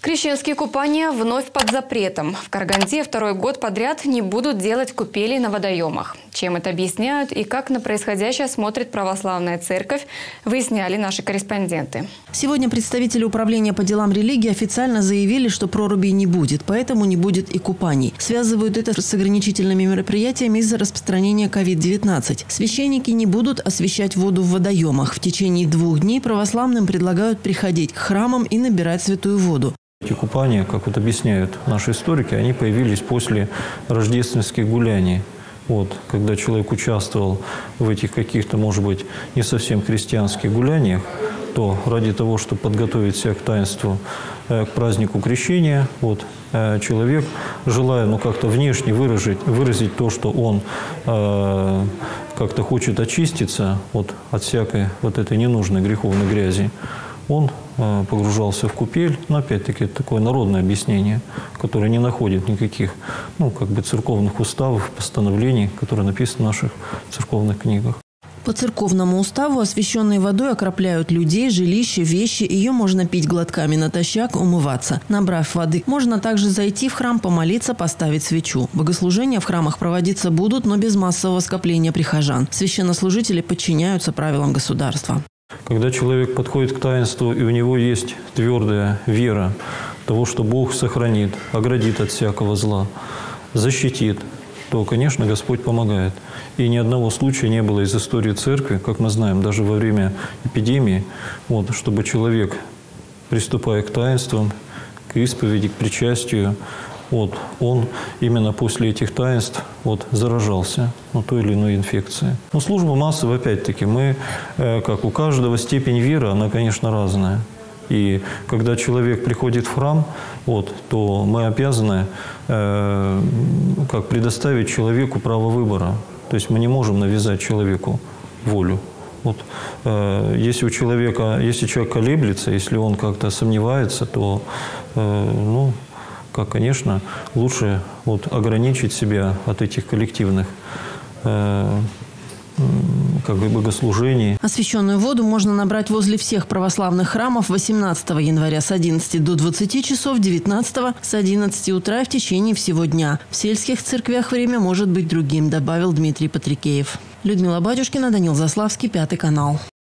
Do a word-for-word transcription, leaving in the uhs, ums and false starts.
Крещенские купания вновь под запретом. В Караганде второй год подряд не будут делать купели на водоемах. Чем это объясняют и как на происходящее смотрит православная церковь, выясняли наши корреспонденты. Сегодня представители управления по делам религии официально заявили, что прорубей не будет, поэтому не будет и купаний. Связывают это с ограничительными мероприятиями из-за распространения ковид девятнадцать. Священники не будут освещать воду в водоемах. В течение двух дней православным предлагают приходить к храмам и набирать святую воду. Эти купания, как вот объясняют наши историки, они появились после рождественских гуляний. Вот, когда человек участвовал в этих каких-то, может быть, не совсем христианских гуляниях, то ради того, чтобы подготовить себя к таинству, э, к празднику крещения, вот, э, человек, желая ну, как-то внешне выразить, выразить то, что он э, как-то хочет очиститься вот, от всякой вот этой ненужной греховной грязи, он э, погружался в купель. Но опять-таки это такое народное объяснение, которое не находит никаких ну, как бы церковных уставов, постановлений, которые написаны в наших церковных книгах. По церковному уставу освященной водой окропляют людей, жилища, вещи. Ее можно пить глотками натощак, умываться. Набрав воды, можно также зайти в храм, помолиться, поставить свечу. Богослужения в храмах проводиться будут, но без массового скопления прихожан. Священнослужители подчиняются правилам государства. Когда человек подходит к таинству, и у него есть твердая вера того, что Бог сохранит, оградит от всякого зла, защитит, то, конечно, Господь помогает. И ни одного случая не было из истории церкви, как мы знаем, даже во время эпидемии, вот, чтобы человек, приступая к таинствам, к исповеди, к причастию, вот, он именно после этих таинств вот, заражался ну, той или иной инфекцией. Но служба массовая, опять-таки, мы, э, как у каждого, степень веры, она, конечно, разная. И когда человек приходит в храм, вот, то мы обязаны э, как предоставить человеку право выбора. То есть мы не можем навязать человеку волю. Вот, э, если у человека, если человек колеблется, если он как-то сомневается, то, э, ну, как, конечно, лучше вот, ограничить себя от этих коллективных э, как бы богослужений. Освященную воду можно набрать возле всех православных храмов восемнадцатого января с одиннадцати до двадцати часов, девятнадцатого с одиннадцати утра и в течение всего дня. В сельских церквях время может быть другим, добавил Дмитрий Патрикеев. Людмила Батюшкина, Данил Заславский, Пятый канал.